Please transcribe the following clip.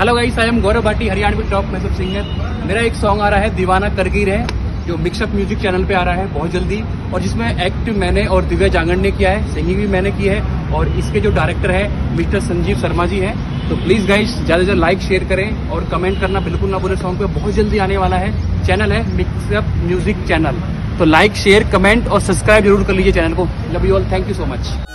Hello guys, I am Gaurav Bhati, Haryanvi top message singer. मेरा एक song आ रहा है दीवाना करगिर है, जो मिक्सअप म्यूजिक चैनल पे आ रहा है बहुत जल्दी, और जिसमें एक्ट मैंने और दिव्या जांगड़ ने किया है, सिंगिंग भी मैंने की है, और इसके जो डायरेक्टर है मिस्टर संजीव शर्मा जी हैं। तो प्लीज गाइस ज्यादा से ज्यादा लाइक शेयर करें और कमेंट करना बिल्कुल ना भूलें। सॉन्ग पे बहुत जल्दी आने वाला है, चैनल है मिक्सअप म्यूजिक चैनल। तो लाइक शेयर कमेंट और सब्सक्राइब जरूर कर लीजिए चैनल को। Love you all, thank you so much.